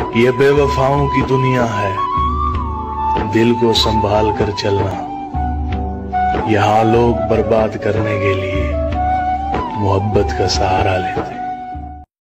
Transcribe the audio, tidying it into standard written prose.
ये बेवफाओं की दुनिया है, दिल को संभाल कर चलना। यहाँ लोग बर्बाद करने के लिए मोहब्बत का सहारा लेते।